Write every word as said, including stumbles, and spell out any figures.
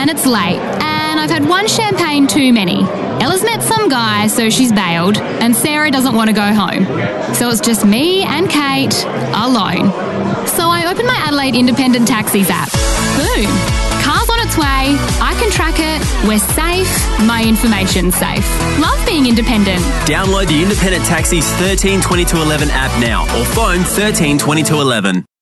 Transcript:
and it's late, and I've had one champagne too many. Ella's met some guy, so she's bailed, and Sarah doesn't want to go home. So it's just me and Kate alone. So I open my Adelaide Independent Taxis app. Boom. Car's on its way, I can track it, we're safe, my information's safe. Love being independent. Download the Independent Taxis thirteen twenty-two eleven app now or phone thirteen twenty-two eleven.